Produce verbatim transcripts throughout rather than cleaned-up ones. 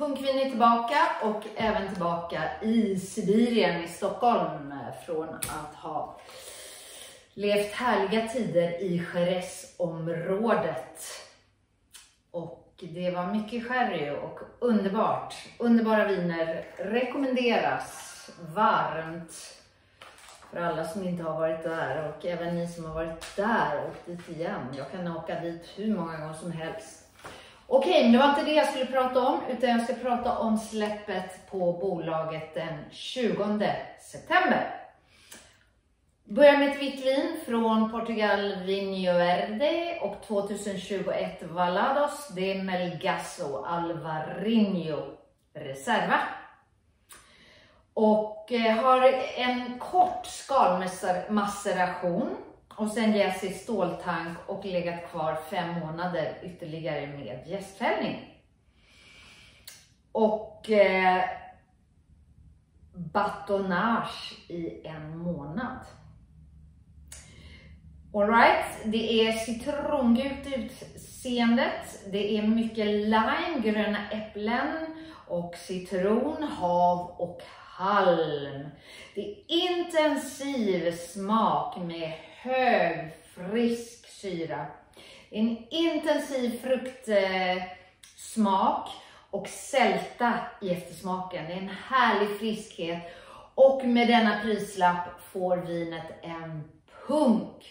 Punkvin är tillbaka och även tillbaka i Sibirien i Stockholm från att ha levt härliga tider i Jerezområdet. Och det var mycket sherry och underbart. Underbara viner rekommenderas varmt för alla som inte har varit där och även ni som har varit där och dit igen. Jag kan åka dit hur många gånger som helst. Okej, men det var inte det jag skulle prata om, utan jag ska prata om släppet på bolaget den tjugonde september. Börjar med ett vitt vin från Portugal, Vinho Verde, och tjugohundratjugoett Valados de Melgaço Alvarinho Reserva. Och har en kort skalmaceration. Och sen jäs i ståltank och legat kvar fem månader ytterligare med jästfällning. Och eh, batonage i en månad. All right, det är citrongult utseendet. Det är mycket lime, gröna äpplen och citron, hav och halm. Det är intensiv smak med hög frisk syra. En intensiv fruktsmak och sälta i eftersmaken. Det är en härlig friskhet och med denna prislapp får vinet en punk.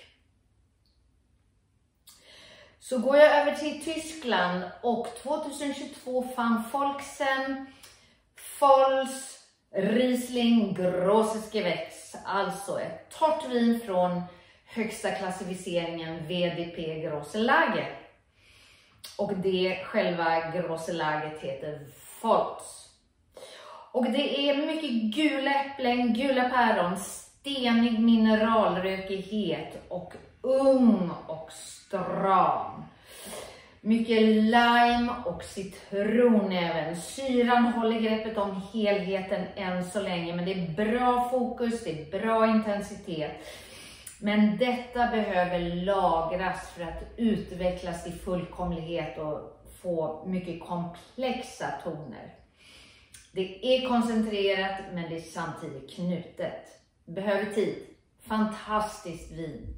Så går jag över till Tyskland och tjugohundratjugotvå fann Volksen Fols Riesling Grosses Gewächs, alltså ett torrt vin från högsta klassificeringen V D P Grosselager. Och det själva Grosselaget heter Folks. Och det är mycket gula äpplen, gula päron, stenig mineralrökighet och ung och stram. Mycket lime och citron även. Syran håller greppet om helheten än så länge. Men det är bra fokus, det är bra intensitet. Men detta behöver lagras för att utvecklas i fullkomlighet och få mycket komplexa toner. Det är koncentrerat men det är samtidigt knutet. Behöver tid. Fantastiskt vin.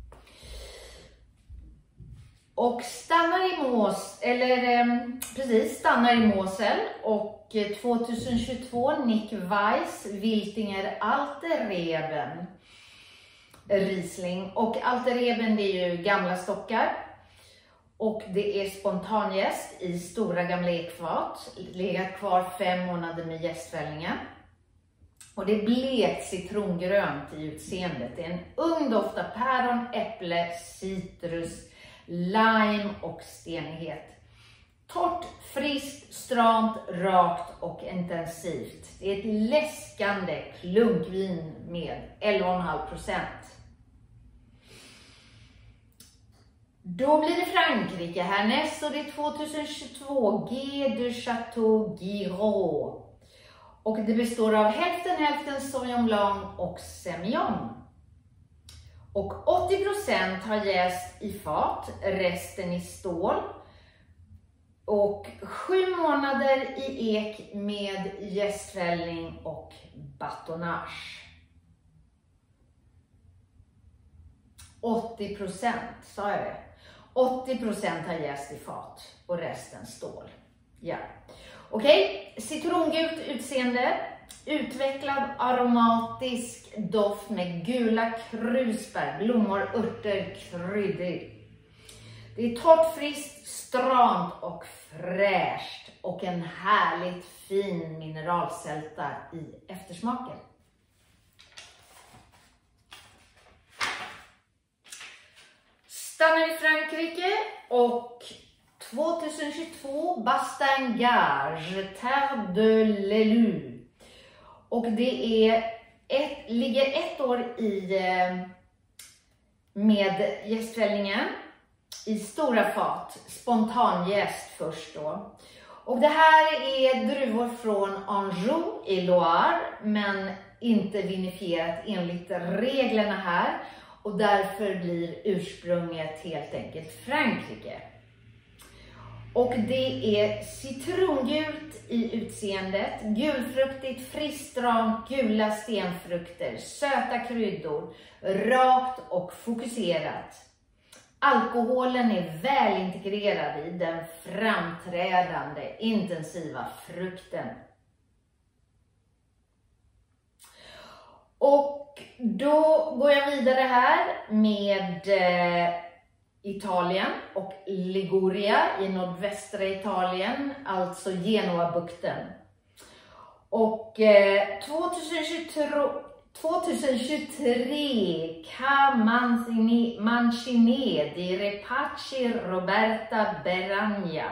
Och stannar i Mås, eller eh, precis, stannar i Mosel. Och tjugohundratjugotvå Nick Weiss Wiltinger Alterreben Riesling. Och Alterreben, det är ju gamla stockar. Och det är spontanjäst i stora gamla ekfat. Legat kvar fem månader med jästfällningen. Och det är blekt citrongrönt i utseendet. Det är en ung doft av päron, äpple, citrus, lime och stenighet. Torrt, friskt, stramt, rakt och intensivt. Det är ett läskande klunkvin med elva komma fem procent. Då blir det Frankrike härnäst och det är tjugohundratjugotvå G de Chateau Giraud. Och det består av hälften hälften Sauvignon Blanc och Semillon. Och åttio procent har jäst i fat, resten i stål. Och sju månader i ek med jästfällning och batonage. åttio procent, sa jag det? åttio procent har jäst i fat och resten stål. Ja. Okej, okay. Citrongult utseende. Utvecklad aromatisk doft med gula krusbär, blommor, örter, kryddor. Det är torrt, friskt, stramt och fräscht och en härligt fin mineralsälta i eftersmaken. Stannar i Frankrike och tjugohundratjugotvå Bastingage Terre de l'Élu. Och det är ett, ligger ett år i med jästfällningen i stora fat, spontanjäst först då. Och det här är druvor från Anjou i Loire, men inte vinifierat enligt reglerna här. Och därför blir ursprunget helt enkelt Frankrike. Och det är citrongult i utseendet, gulfruktigt, fristrant, gula stenfrukter, söta kryddor, rakt och fokuserat. Alkoholen är väl integrerad i den framträdande intensiva frukten. Och då går jag vidare här med eh, Italien och Liguria i nordvästra Italien, alltså Genoabukten. Och eh, tjugohundratjugotre Camancinè di Repacci Roberta Beragna.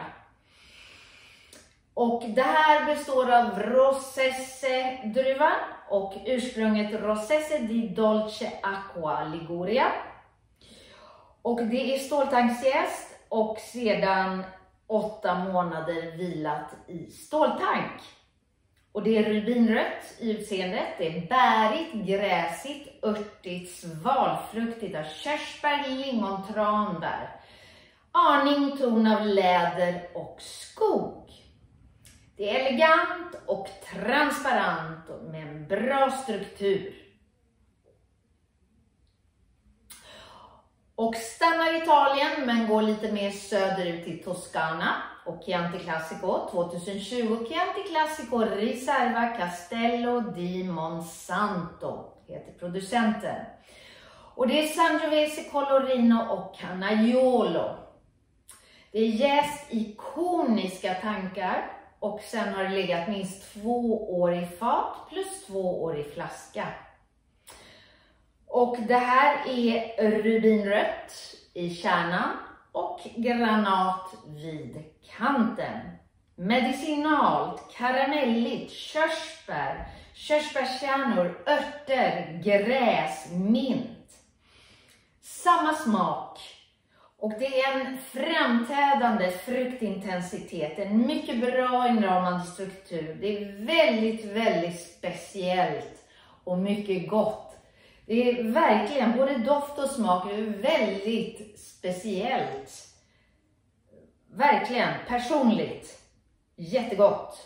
Och det här består av Rossese-druvan och ursprunget Rossese di Dolce Acqua Liguria. Och det är ståltanksjäst och sedan åtta månader vilat i ståltank. Och det är rubinrött i utseendet, det är bärigt, gräsigt, örtigt, svalfruktigt av körsbär, lingon, tranbär. Aning ton av läder och skog. Det är elegant och transparent med en bra struktur. Och stannar i Italien men går lite mer söderut till Toscana och Chianti Classico tjugohundratjugo Chianti Classico Riserva Castello di Monsanto heter producenten. Och det är Sangiovese Colorino och Canaiolo. Det är jäst i koniska tankar och sen har det legat minst två år i fat plus två år i flaska. Och det här är rubinrött i kärnan och granat vid kanten. Medicinalt, karamelligt, körsbär, körsbärskärnor, örter, gräs, mint. Samma smak. Och det är en framträdande fruktintensitet, en mycket bra inramande struktur. Det är väldigt, väldigt speciellt och mycket gott. Det är verkligen både doft och smak är väldigt speciellt. Verkligen personligt. Jättegott.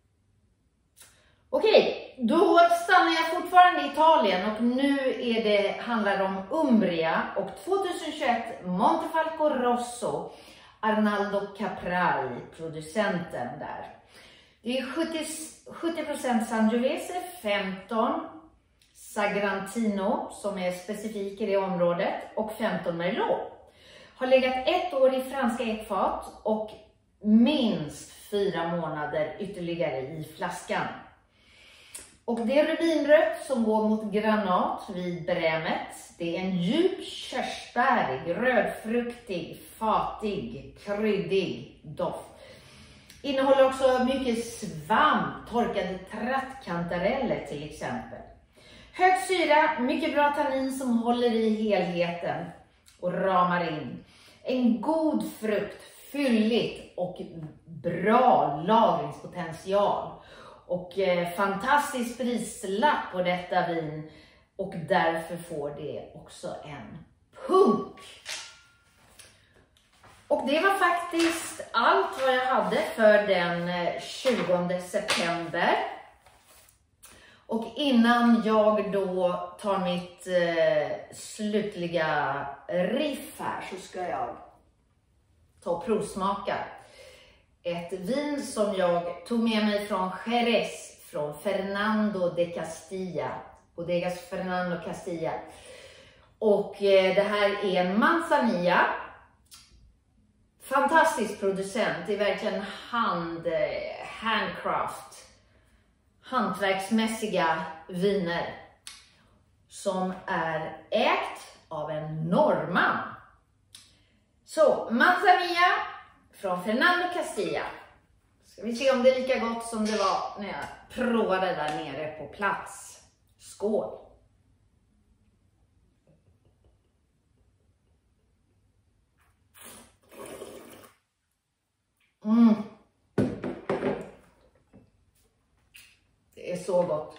Okej, då stannar jag fortfarande i Italien och nu är det, handlar det om Umbria och tjugohundratjugoett Montefalco Rosso, Arnaldo Caprai, producenten där. Det är sjuttio procent Sangiovese, femton Sagrantino som är specifik i det området och femton Merlot. Har legat ett år i franska ekfat och minst fyra månader ytterligare i flaskan. Och det är rubinrött som går mot granat vid brämet. Det är en djup körsbärig, rödfruktig, fatig, kryddig doft. Innehåller också mycket svamp, torkade trattkantareller till exempel. Hög syra, mycket bra tannin som håller i helheten och ramar in. En god frukt, fylligt och bra lagringspotential. Och eh, fantastisk prislapp på detta vin och därför får det också en punk. Och det var faktiskt allt vad jag hade för den tjugonde september. Och innan jag då tar mitt eh, slutliga riff här så ska jag ta och provsmaka ett vin som jag tog med mig från Jerez, från Fernando de Castilla, Bodegas Fernando Castilla. Och eh, det här är en Manzanilla. Fantastisk producent, det är verkligen hand, handcraft, hantverksmässiga viner som är ägt av en norrman. Så, Manzanilla från Fernando Castilla. Ska vi se om det är lika gott som det var när jag provade där nere på plats. Skål! Mm. Det är så gott.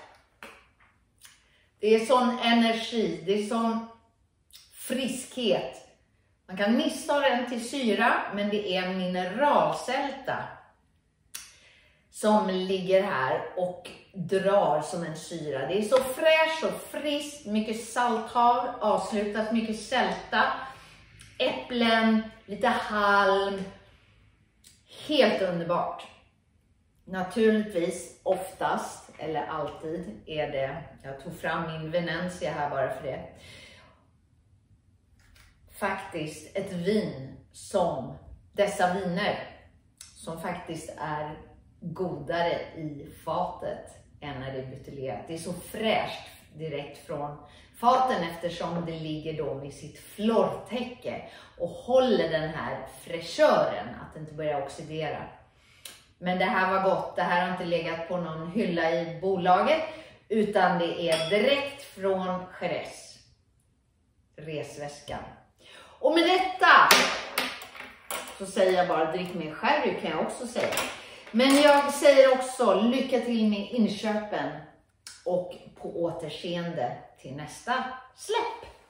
Det är sån energi, det är sån friskhet. Man kan missa den till syra, men det är mineralsälta som ligger här och drar som en syra. Det är så fräscht och friskt, mycket salthav, avslutat mycket sälta, äpplen, lite halm. Helt underbart. Naturligtvis oftast, eller alltid, är det, jag tog fram min Venencia här bara för det, faktiskt ett vin som, dessa viner, som faktiskt är godare i fatet än när det är buteljerat. Det är så fräscht direkt från faten eftersom det ligger då med sitt flortäcke och håller den här fräschören, att det inte börjar oxidera. Men det här var gott. Det här har inte legat på någon hylla i bolaget, utan det är direkt från Jerez, resväskan. Och med detta så säger jag bara, drick mer sherry kan jag också säga. Men jag säger också lycka till med inköpen och på återseende till nästa släpp.